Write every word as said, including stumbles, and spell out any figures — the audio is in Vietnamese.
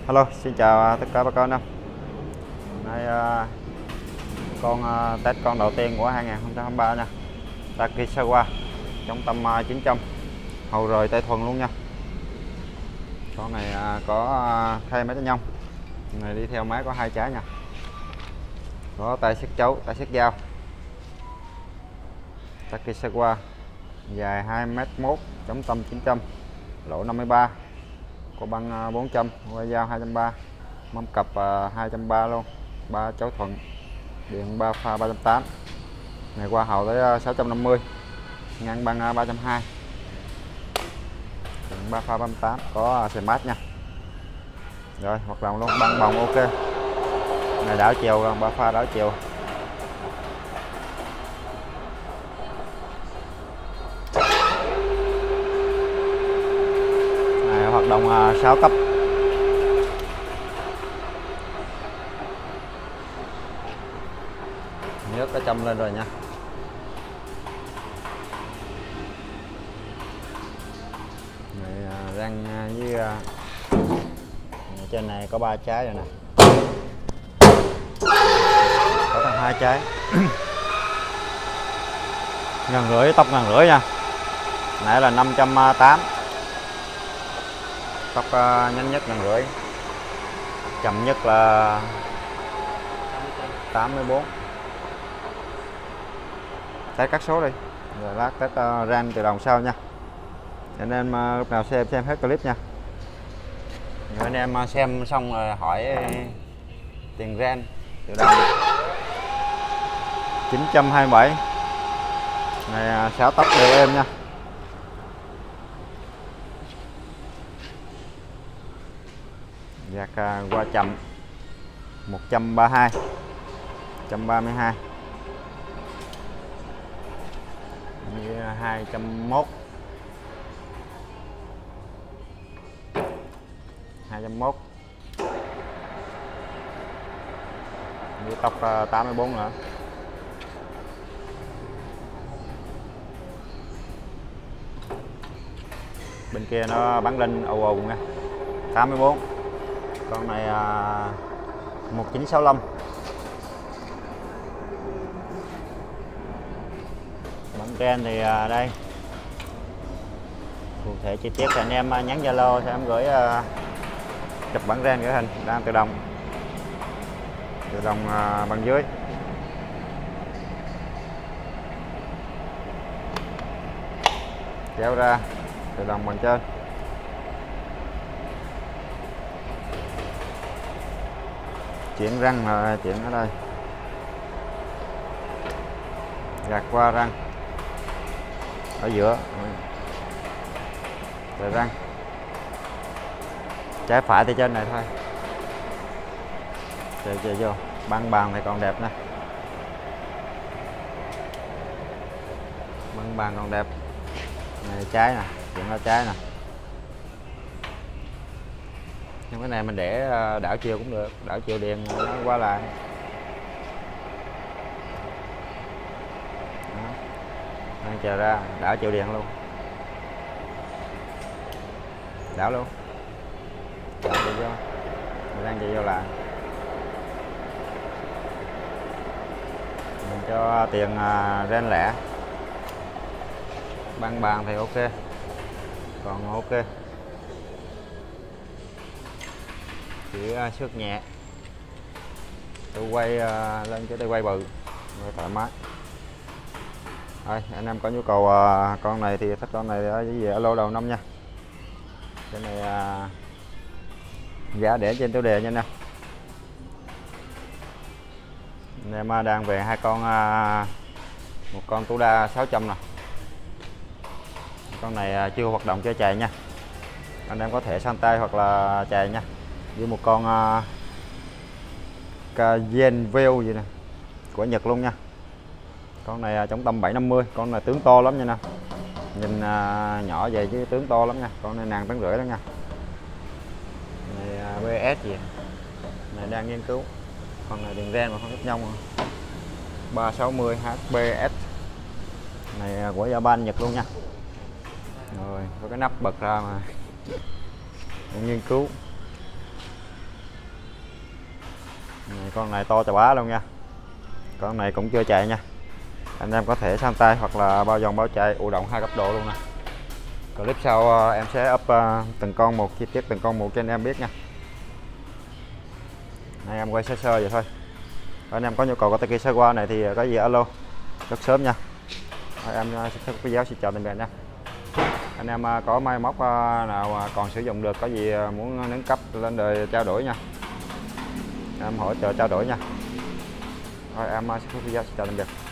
Hello, xin chào tất cả bà con. Hôm nay uh, con uh, test con đầu tiên của hai không hai ba nha. Takisawa trong tâm uh, chín trăm hầu rời Tây Thuần luôn nha. Con này uh, có uh, thay máy đánh nhông, này đi theo máy có hai trái nha, có tay siết chấu, tay siết dao. Takisawa dài hai mét một, chống tâm chín trăm, lỗ năm mươi ba, có băng bốn trăm, quay dao hai trăm ba mươi, mâm cặp hai trăm ba mươi luôn, ba chấu thuận, điện ba pha ba trăm tám mươi, này qua hầu tới sáu trăm năm mươi, ngang băng ba trăm hai mươi, điện ba pha ba trăm tám mươi, có xe mát nha. Rồi hoạt động luôn, băng bồng ok, này đảo chiều rồi, ba pha đảo chiều. Này hoạt động sáu cấp. Nhớt cái châm lên rồi nha. Này, răng với trên này có ba trái rồi nè, có thêm hai trái. Ngàn rưỡi, tóc ngàn rưỡi nha, nãy là năm trăm tám mươi, tóc nhanh nhất ngàn rưỡi, chậm nhất là tám mươi bốn. Test các số đi rồi lát test uh, ran tự động sau nha, anh em uh, lúc nào xem xem hết clip nha. Rồi anh em uh, xem xong rồi hỏi tiền ran tự động chín trăm hai mươi bảy này, uh, sáu tóc đều êm nha. Giạc uh, qua chậm một trăm ba mươi hai, một trăm ba mươi hai, hai trăm mốt, hai trăm mốt, với tóc tám mươi bốn nữa. Bên kia nó bắn lên ầu ầu nha, tám mươi bốn. Con này một chín sáu lăm. Bắn ren thì đây, cụ thể chi tiết thì anh em nhắn Zalo thì em gửi uh, chụp bản ren gửi hình, đang tự động, tự động uh, bằng dưới. Kéo ra tự động bằng trên. Chuyển răng là chuyển ở đây, gạt qua răng ở giữa rồi răng, trái phải thì trên này thôi. Chơi chơi vô, băng bàn thì còn đẹp nè, băng bàn còn đẹp này, trái nè, chuyển ra trái nè. Nhưng cái này mình để đảo chiều cũng được, đảo chiều điện nó qua lại. Đang chờ ra đảo chiều điện luôn, đảo luôn, đảo chiều vô, mình đang chiều vô lại. Mình cho tiền uh, ren lẻ, băng bàn thì ok, còn ok, chỉ uh, xước nhẹ. Tôi quay uh, lên cái tôi quay bự rồi thoải mái. Rồi, anh em có nhu cầu uh, con này thì thích con này ở gì alo đầu năm nha. Cái này uh, giá để trên tiêu đề nha nè. Anh em uh, đang về hai con, uh, một con tú đa sáu trăm nè. Con này uh, chưa hoạt động, chưa chạy nha. Anh em có thể sang tay hoặc là chạy nha. Với một con uh, Kazenville gì nè, của Nhật luôn nha. Con này chống tâm bảy năm mươi, con này tướng to lắm nha nè. Nhìn à, nhỏ vậy chứ tướng to lắm nha. Con này nàng tấn rưỡi đó nha. Này à, bê ét gì này đang nghiên cứu. Con này đường ren mà không ít nhông à. ba sáu mươi hát bê ét này à, của Japan Nhật luôn nha. Rồi có cái nắp bật ra mà nghiên cứu. Này, con này to chà bá luôn nha. Con này cũng chưa chạy nha, anh em có thể sang tay hoặc là bao vòng bao chạy, ủ động hai cấp độ luôn nè. Clip sau em sẽ up từng con một, chi tiết từng con một cho anh em biết nha. Này em quay sơ sơ vậy thôi. Nếu anh em có nhu cầu có tay kia sơ qua này thì có gì alo rất sớm nha. Rồi em sẽ video xin chào tạm biệt nha. Anh em có máy móc nào còn sử dụng được, có gì muốn nâng cấp lên đời trao đổi nha, em hỗ trợ trao đổi nha. Rồi em sẽ video xin chào tạm biệt.